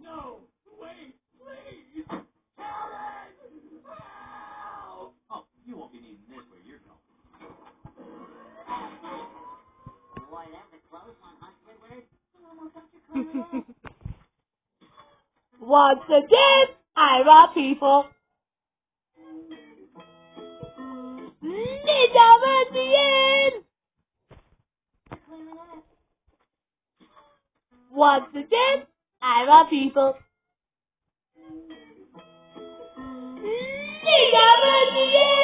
No! Wait! Please! Karen! Help! Oh, you won't be needing this where you're going. Boy, that was close on Squidward. Once again, I'm a people. Ninja at the end. Once again, I'm a people. Ninja at the end.